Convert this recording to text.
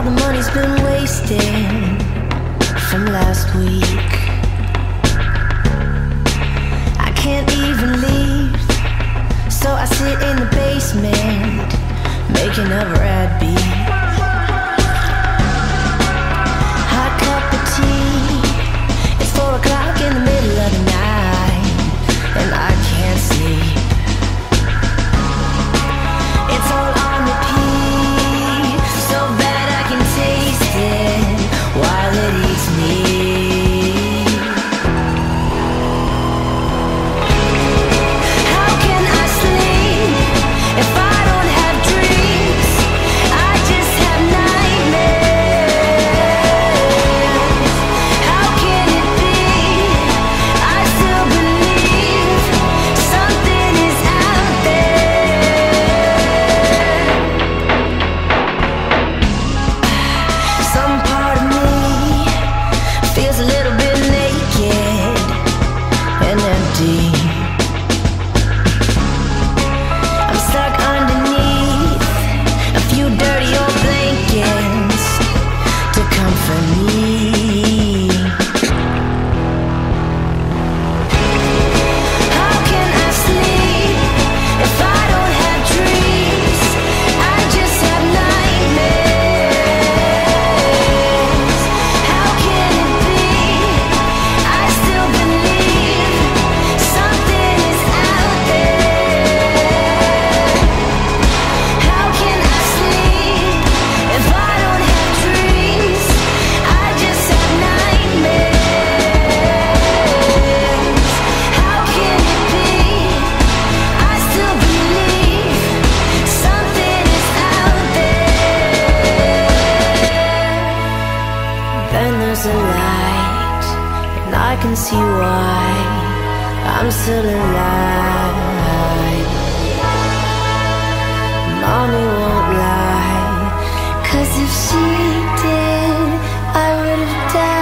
the money's been wasted from last week. I can't even leave, so I sit in the basement making a rad beat. Hot cup of tea, it's 4 o'clock in the middle of the night, and I can't sleep. It's all on repeat, so bad I can taste it while it eats me. How can I sleep if I don't have dreams? I just have nightmares. How can it be? I still believe something is out there. Some part of me feels a little bit naked and empty. I'm stuck underneath a few dirty old blankets to comfort me. How can I sleep if I don't have dreams? I just have nightmares. How can it be? I still believe something is out there. How can I sleep if I don't have dreams? I just have nightmares. How can it be? I still believe something is out there. Then there's a light, and I can see why I'm still alive. Mommy won't lie, 'cause if she did, I would have died.